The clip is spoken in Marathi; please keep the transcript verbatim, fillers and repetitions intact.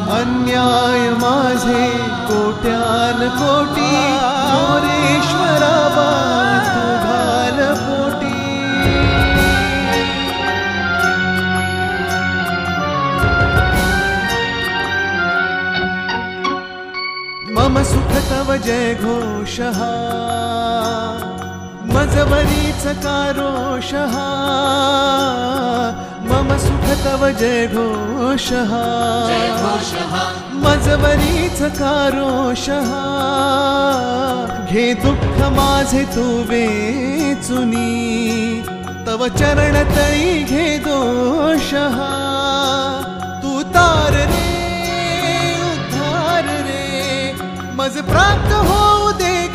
अन्याय माझे कोट्यान कोटी मोरेश्वरा तू घाल पोटी। मम सुख तव जय घोषः मजवरीच कारोषः। मम सुख तव जय घोषः मजवरीच कारोषः। घे दुःख माझे तू वेचुनी तव चरण तळी घे दोषः। तू तार रे उद्धार रे मज प्राप्त होऊ दे